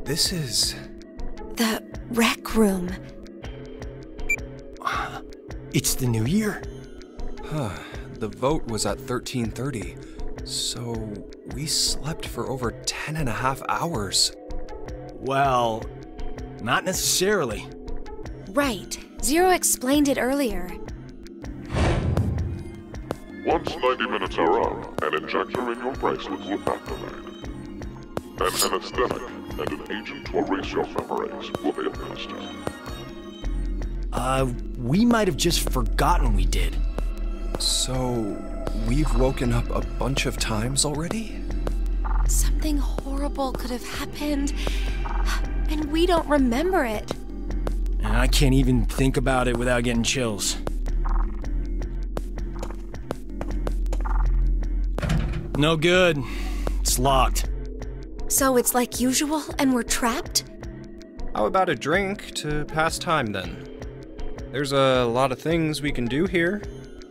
this is... The rec room. It's the new year. Huh. The vote was at 13:30, so we slept for over 10.5 hours. Well, not necessarily. Right. Zero explained it earlier. Once 90 minutes are up, an injector in your bracelet will activate. An anesthetic and an agent to erase your memories will be administered. We might have just forgotten we did. So, we've woken up a bunch of times already? Something horrible could have happened, and we don't remember it. And I can't even think about it without getting chills. No good. It's locked. So it's like usual, and we're trapped? How about a drink to pass time then? There's a lot of things we can do here.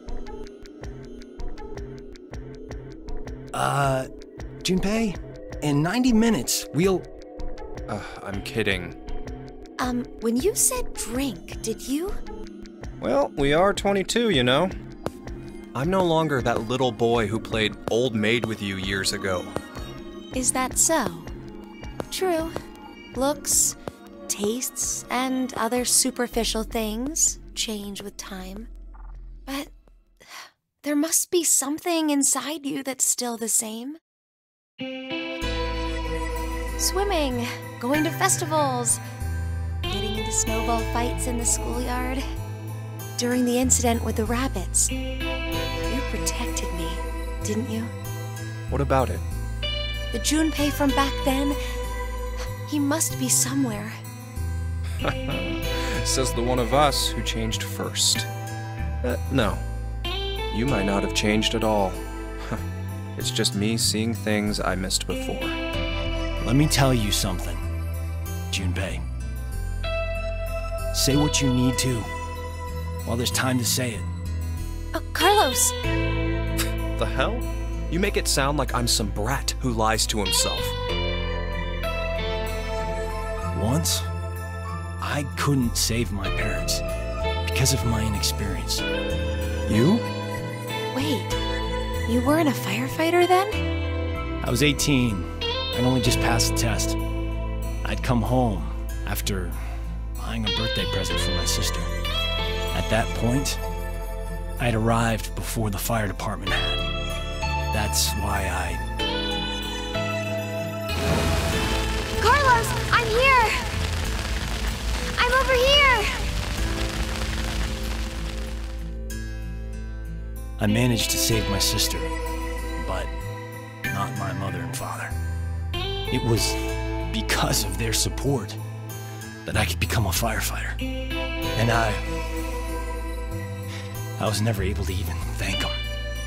Junpei, in 90 minutes, we'll... I'm kidding. When you said drink, did you? Well, we are 22, you know. I'm no longer that little boy who played Old Maid with you years ago. Is that so? True. Looks, tastes, and other superficial things change with time. But there must be something inside you that's still the same. Swimming, going to festivals, getting into snowball fights in the schoolyard. During the incident with the rabbits, you protected me, didn't you? What about it? The Junpei from back then, he must be somewhere. Says the one of us who changed first. No. You might not have changed at all. It's just me seeing things I missed before. Let me tell you something, Junpei. Say what you need to, while there's time to say it. Oh, Carlos! The hell? You make it sound like I'm some brat who lies to himself. Once, I couldn't save my parents because of my inexperience. You? Wait, you weren't a firefighter then? I was 18. I'd only just passed the test. I'd come home after buying a birthday present for my sister. At that point, I'd arrived before the fire department had. That's why Carlos, I'm here! I'm over here! I managed to save my sister, but not my mother and father. It was because of their support that I could become a firefighter. And I was never able to even thank them.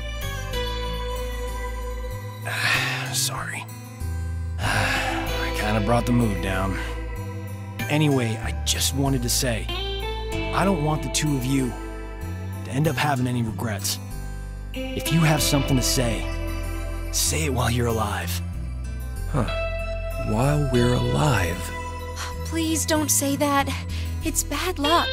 Sorry. I kind of brought the mood down. Anyway, I just wanted to say, I don't want the two of you to end up having any regrets. If you have something to say it while you're alive. Huh. While we're alive. Please don't say that. It's bad luck.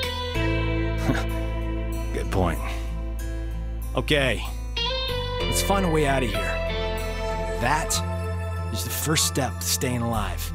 Good point. Okay, let's find a way out of here. That is the first step to staying alive.